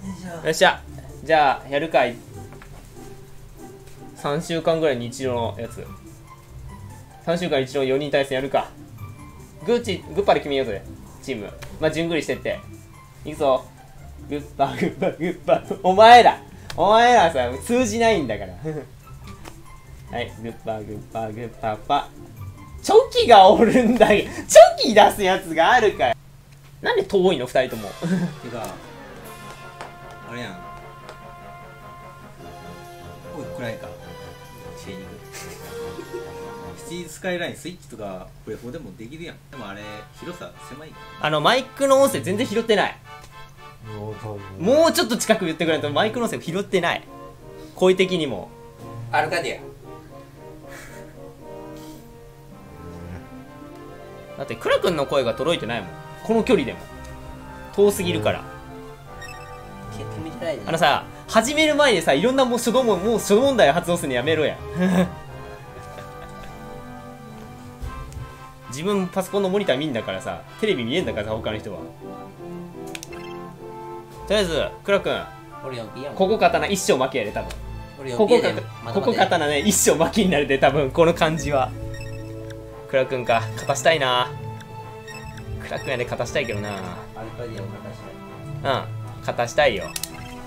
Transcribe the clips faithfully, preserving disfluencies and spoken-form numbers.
よっしゃ、じゃあやるかい。さんしゅうかんぐらいに一度のやつ。さんしゅうかんに一度よにん対戦やるか。グーチグッパで決めようぜチーム。まあ順繰りしてっていくぞ。グッパグッパグッパ。お前らお前らさ通じないんだからはい、グッパグッパグッパパ。チョキがおるんだけど、チョキ出すやつがあるかい。なんで遠いのふたりともてかあれやん。おい暗いかシェーニングシティスカイラインスイッチとかプレフォーでもできるやん。でもあれ広さ狭い。あのマイクの音声全然拾ってない。もうちょっと近く言ってくれないとマイクの音声拾ってない。声的にもアルカディアだってクラ君の声が届いてないもん、この距離でも遠すぎるから。あのさ、始める前にさ、いろんなもう初動ももう初動問題を発動するのやめろや自分パソコンのモニター見んだからさ、テレビ見えんだからさ、他の人は。とりあえずクラ君、ここ刀一生負けやで多分。ここここ刀ね、一生負けになるで多分、この感じは。クラ君か、勝たしたいな。クラ君やで勝たしたいけどな。アルカディアを勝たしたい。うん、勝たしたいよ。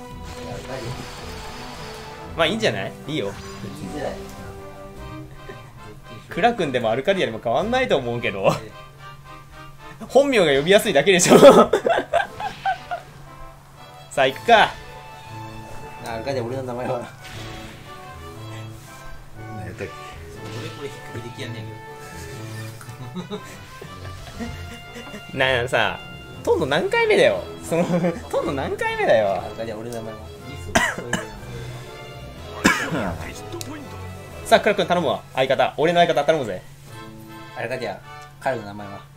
まあいいんじゃない？いいよ。クラ君でもアルカディアでも変わんないと思うけど本名が呼びやすいだけでしょさあ行くか。 アルカディア俺の名前は何やったっけ。 俺これ引っ掛けできやんねんけどなあさ、とんの何回目だよ。そのとんの何回目だよ。 アルカディア俺の名前はさあクラ君頼むわ。相方、俺の相方頼むぜ。 アルカディア彼の名前は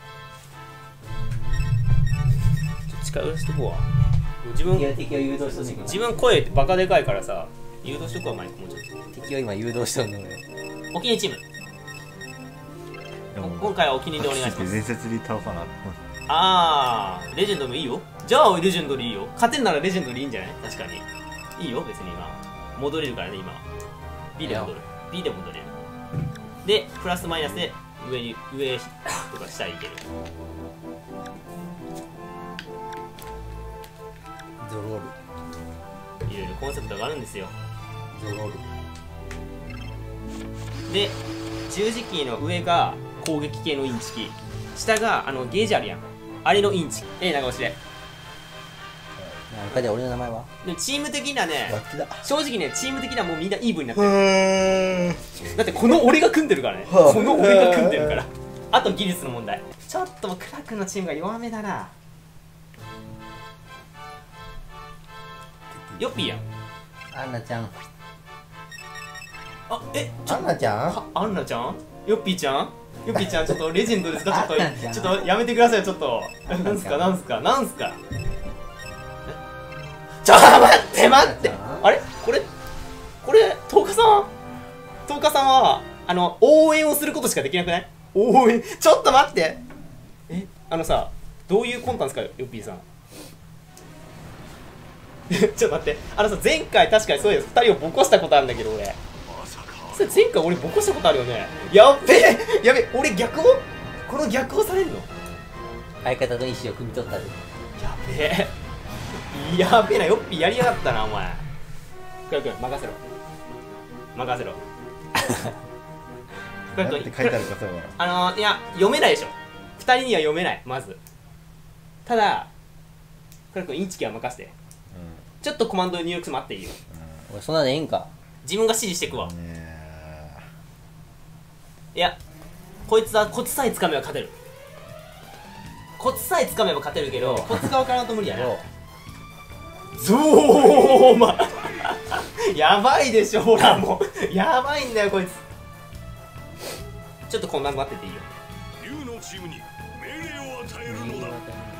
近寄らしとこうわ。自分敵を誘導しと自分声バカでかいからさ、誘導しとくわ。マイクもうちょっと敵を今誘導しとるのよ。 お気に入りチーム、今回はお気に入りでお願いします。 伝説に倒さな。 あー、レジェンドもいいよ。じゃあレジェンドでいいよ。勝てんならレジェンドでいいんじゃない。確かにいいよ。別に今戻れるからね。今 B で戻る。 B で戻れる。でプラスマイナスで上に上とか下にいける。 ゾロールいろいろコンセプトがあるんですよ。 ゾロールで十字キーの上が攻撃系のインチキー、下があのゲージあるやん、あれのインチ。ええ長押しで。 アルカディア俺の名前はでもチーム的なね、 だ正直ね、チーム的なもうみんなイーブンになってる。だってこの俺が組んでるからね。この俺が組んでるから。あと技術の問題。ちょっとクラ君のチームが弱めだな。ヨッピーやん。 アンナちゃん。 あ、え、 アンナちゃんはアンナちゃん、ヨッピーちゃん、ヨッピーちゃん、ちょっとレジェンドですか。ちょっとアンナちゃんちょっとやめてください。ちょっとなんすかなんすかなんすか。ちょっと待って待って、あれこれこれトウカさん、トウカさんはあの応援をすることしかできなくない？応援、ちょっと待って、え、あのさ、どういう魂胆ですかヨッピーさんちょっと待って、あのさ、前回確かにそうです、ふたりをボコしたことあるんだけど俺、それ前回俺ボコしたことあるよね。やっべえやべえ、俺逆をこの逆をされるの。 相方の意思を汲み取ったで。 やべえやべえな、ヨッピーやりやがったなお前。クラ君任せろ任せろクラ君なんて書いてあるかそうだろ。 あのー、いや読めないでしょ、ふたりには読めない。まずただクラ君インチキは任せて、ちょっとコマンド入力する待っていいよ。 俺そんなのええんか。 自分が指示していくわ。 ねいや、こいつはコツさえつかめば勝てる。コツさえつかめば勝てるけど、コツが分からんと無理やな。ゾーマやばいでしょ、ほらもうやばいんだよこいつ。ちょっとこんな待ってていいよ。 竜のチームに命令を与えるのだ。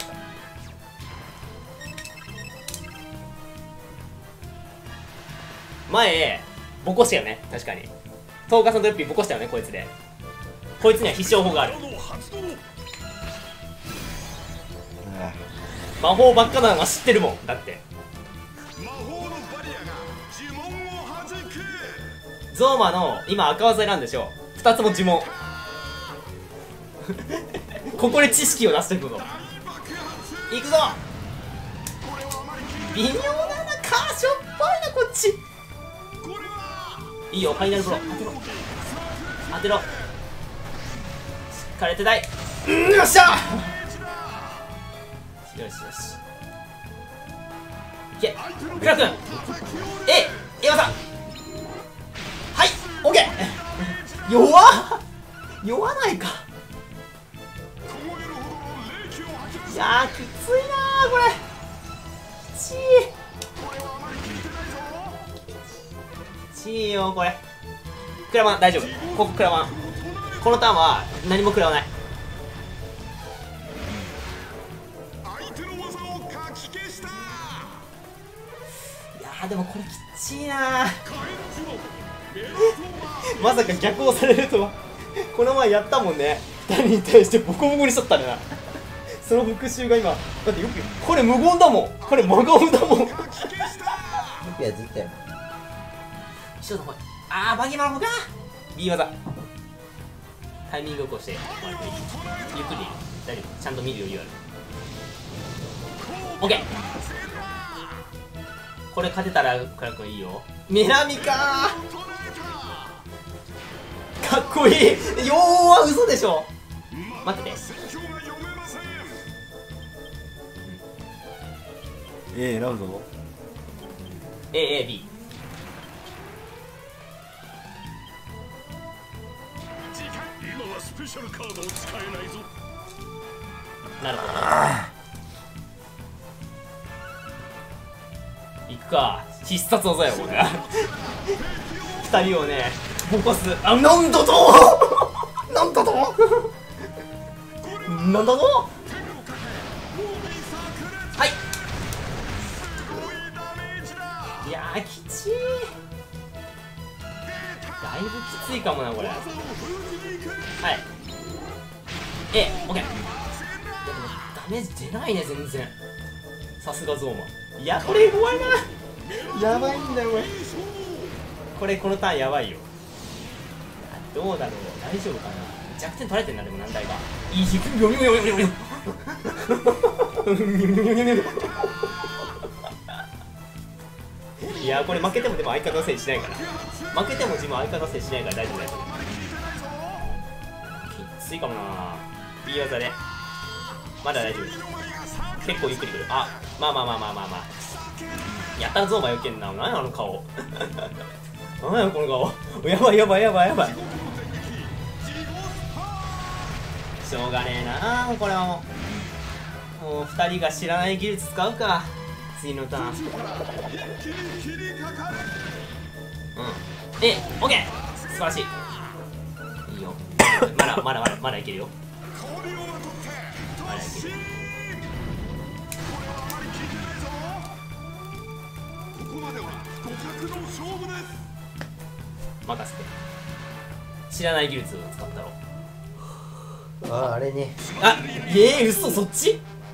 前ボコしたよね、確かに。トウカさんとヨッピーボコしたよね、こいつで。こいつには必勝法がある。魔法ばっかなのは知ってるもんだってゾーマの今赤技選んでしょ。ふたつも呪文ここで知識を出していくこといくぞ。微妙だな、かしょっぱいなこっち。いいよ、ファイナルブロー当てろ当てろ、しっかり当てたい。うん、よっしゃよしよしいけ、クラ君 A、エワさん、はい、オッケー弱っ弱ないか。いやーきついなーこれ、きちいきちいよこれ。クラマン大丈夫、ここクラマン、このターンは何も食らわない。いやーでもこれきちいなーまさか逆をされるとはこの前やったもんね、ふたりに対してボコボコにしとったねなその復習が今だってよく、これ無言だもん、これ真顔だもんルピアずっとやもん。 一緒だこれ。あーバギーマンの方か B 技タイミングをこうしてゆっくり大丈夫、ちゃんと見る余裕ある。オッケー、これ勝てたらクラ君いいよ。メラミかーかっこいい。よーは嘘でしょ。待ってて、 ええ選ぶぞ。 エーエービー今はスペシャルカードを使えないぞ。 なるほど、いくか、必殺技よこれふたりをねボコす。あ、なんだとなんだとなんだとはい、いやーきちい、だいぶきついかもなこれ。はい、え、オッケー。ダメージ出ないね全然、さすがゾーマ。いやこれ怖いな、やばいんだよこれ。これこのターンやばいよ。どうだろう、大丈夫かな。弱点取られてんな、でも何台かいいしよよよよよよいやこれ負けてもでも相方のせいしないから、負けても自分相方のせいしないから大丈夫だよ。きついかもな B 技で、まだ大丈夫、結構ゆっくりくる。あ、まあまあまあまあまあまあ、やったらゾーマよけんな。何やあの顔何やこの顔やばいやばいやばいやばい、しょうがねえなこれはもう。もうふたりが知らない技術使うか次のターン。うん、え、オッケー、素晴らしい、いいよまだまだまだまだいけるよ、まだいける。任せて、知らない技術を使ったろ。 ああ、あれね。 あ、えー、嘘、そっち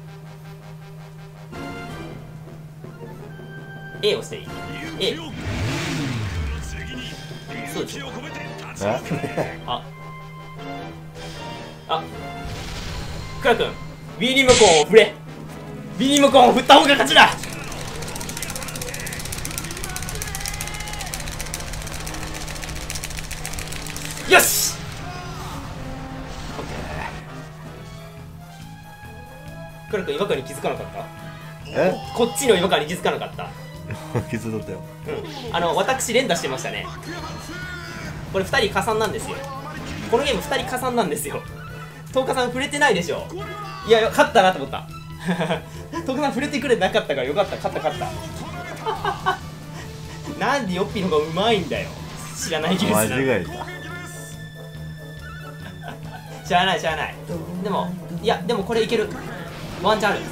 A をしていい A そうでしょ。ああ、クラ君 B リモコンを振れ、 B リモコンを振った方が勝ちだ。よし、クラ君違和感に気づかなかった？ えこっちの違和感に気づかなかった？ 気づいとったよ。 うん、あの私連打してましたね。これふたり加算なんですよ。このゲームふたり加算なんですよ。トウカさん触れてないでしょ。いや、勝ったなと思ったトウカさん触れてくれてなかったからよかった、勝った勝ったなんでヨッピーの方がうまいんだよ、知らない技術なの。 間違えた。 知らない知らない。でもいやでもこれいける、ワンチャンある。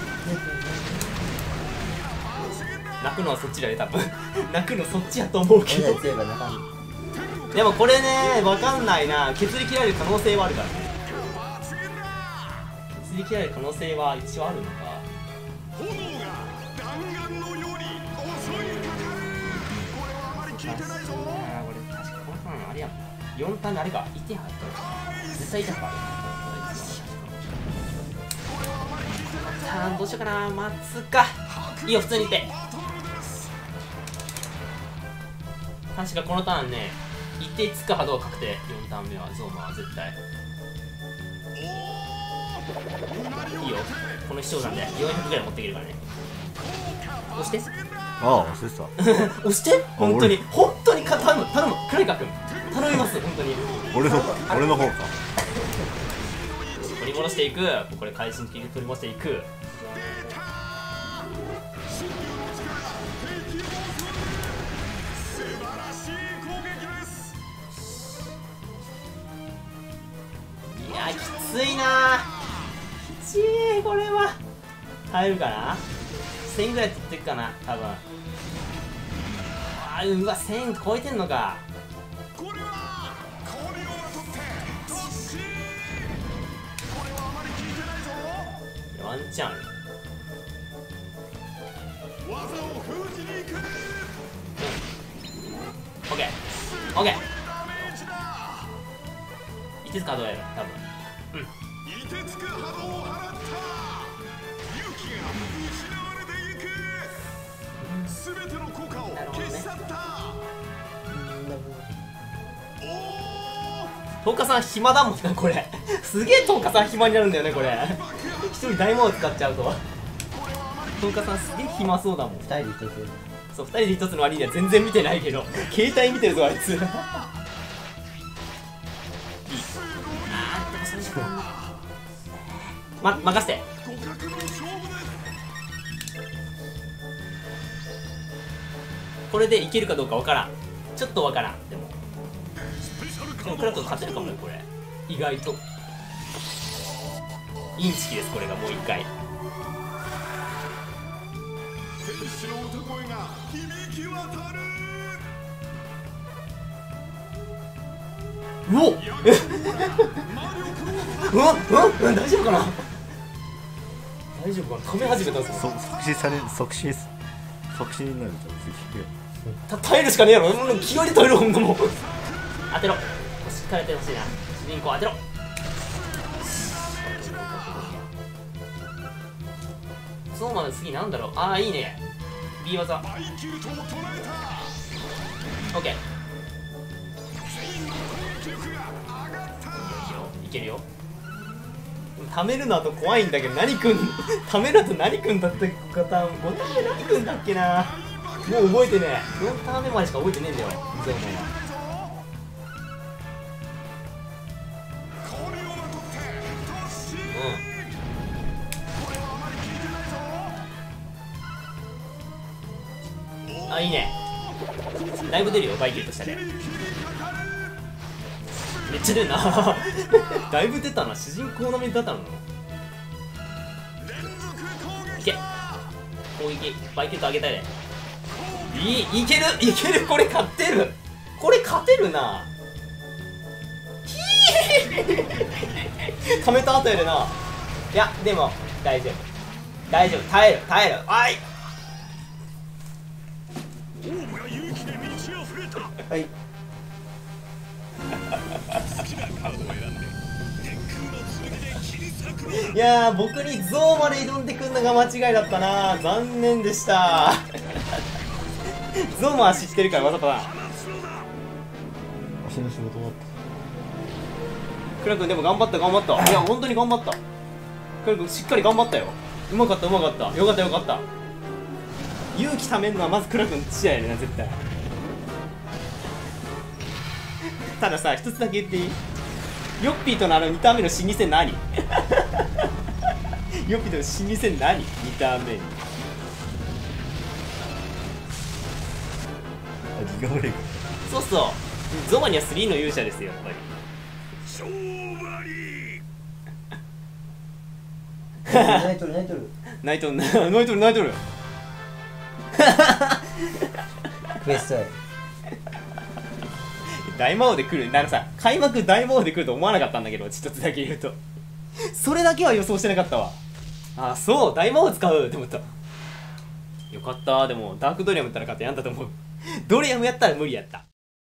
泣くのはそっちだよ多分泣くのそっちやと思うけど俺ら強いから泣かん。 でもこれね、わかんないな。削り切られる可能性はあるからね。削り切られる可能性は一応あるのか。 炎が弾丸のように襲いかかる。これはあまり効いてないぞ。 あー、これ確かよんターンであれかいってん入った絶対いたのかターンどうしようかな待つかいいよ普通にいって確かこのターンね一定つく波動確定よんターン目はゾーマは絶対いいよこの視聴なんでよんひゃくぐらい持っていけるからね押してああ忘れてた。 押して本当に本当にか頼む頼むクライカ君頼みます本当に俺の俺の方か。 取り戻していくこれ会心的に取り戻していくいやきついなきついこれは耐えるかなせんぐらい取っていくかな多分あーうわせん超えてんのかワンチャンあるうんオッケーオッケーいてつか波動やる多分うんいてつく波動を放った勇気が失われていくすべての効果を消し去ったトーカさん暇だもんなこれすげえトーカさん暇になるんだよねこれ一人大魔王使っちゃうとトーカさんすげえ暇そうだもんふたりで一つそうふたりで一つの割には全然見てないけど携帯見てるぞあいついいあーでもそれじゃま任せてこれでいけるかどうかわからんちょっとわからんでもでもクラク勝てるかもよこれ意外とインチキですこれがもう一回うおっうわっうん大丈夫かな大丈夫かな止め始めたぞそ即死され即死即死になるじゃん。 た耐えるしかねえやろもう気合で耐えろほんともう当てろしっかり当ててほしいな主人公当てろそうまで次なんだろうああいいね B 技オッケーいけるよ貯めるのあと怖いんだけど何くん貯めると何くんだったっけごターンごターン目何くんだっけなもう覚えてねえよんターン目までしか覚えてねえんだよゾーモンはあいいねだいぶ出るよバイキルとしたでめっちゃ出るなだいぶ出たな主人公の目だったのいけ攻撃バイキルと上げたいでいいいけるいけるこれ勝てるこれ勝てるなひーためた後やでないやでも大丈夫大丈夫耐える耐えるはいはいいやー僕にゾウまで挑んでくんのが間違いだったな残念でしたゾウマは知ってるからわざとな足の仕事終わっクラ君でも頑張った頑張ったいや本当に頑張ったクラ君しっかり頑張ったようまかったうまかったよかったよかった勇気ためんのはまずクラ君試合やねな絶対たださ一つだけ言っていいヨッピーとのあのにターン目の心理戦何ヨッピーとの心理戦何にターン目にた。ギガブレイク。 そうそうゾマにはスリーの勇者ですよやっぱり勝負泣いとる泣いとる泣いとる泣いとる泣いとるクエストや大魔王で来るなんかさ開幕大魔王で来ると思わなかったんだけど一つだけ言うとそれだけは予想してなかったわあそう大魔王使うって思ったよかったでもダークドリアムやったら勝てやんだと思うドリアムやったら無理やった